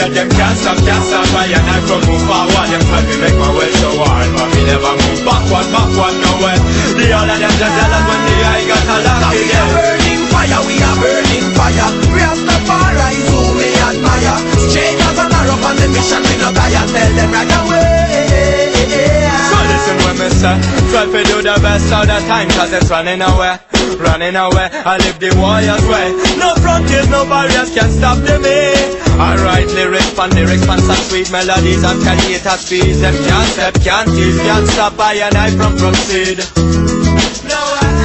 that them can't stop I and I from move forward. Them try to make my way so hard, but me never move backward nowhere. The all of them just jealous when the eye got a lock in them. We are burning fire. Rastafari is who we admire. Straight as an arrow on the mission, we no tire. Tell them right away. So listen when me say, try to do the best all the time, cause it's running away. I live the warrior's way. No frontiers, no barriers can stop the me. I write lyrics, some sweet melodies and creator speeds. Them can't step, can't tease, can't stop I and I from proceed. No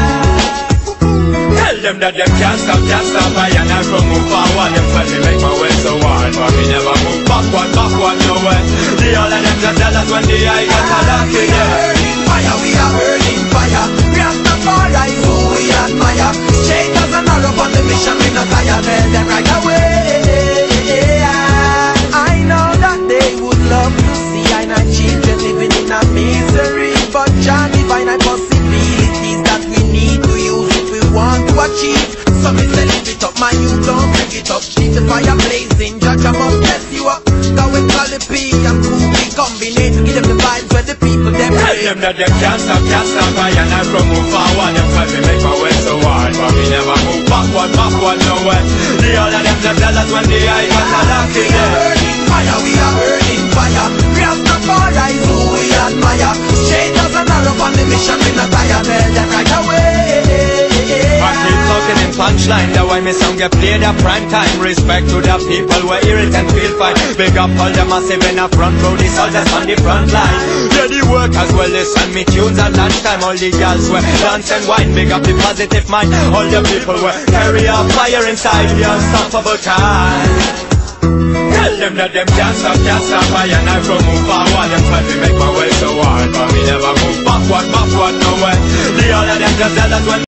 tell them that them can't stop I and I from move forward. Them try to make my way so hard, but me never move backward nowhere. The all of them just jealous when the eye got a lock in them. We are burning fire. Rastafari is who we admire. Straight as an arrow on the mission, we no tire. Tell them right away. I know that they would love to see I and children living in a misery, but Jah divine possibilities that we need to use if we want to achieve. So me say lift it up, my youth, don't bring it up. Keep the fire blazing, Jah must bless you up. Go with Calipi and Kubi combinate. Give them the vibes where the people them tell them that them can't stop I and I from move forward. Them try to make my way so hard, but me never move backward nowhere. The all of them just jealous when the eye got a lock in them. We are burning fire. Rastafari is who we admire. Straight as an arrow on the mission, we no tire. Tell them right away. I keep talking in punchline, that why me song get played at prime time. Respect to the people where hear it and feel fine. Big up all the massive in the front row, the soldiers on the front line. Yeah, the workers well listen me tunes at lunchtime. All the girls where dance and wine. Big up the positive mind. All the people where carry a fire inside the unstoppable time. Tell them that them can't stop I and I from move forward. Them try to make my way so hard, but me never move backward nowhere. The all of them just jealous when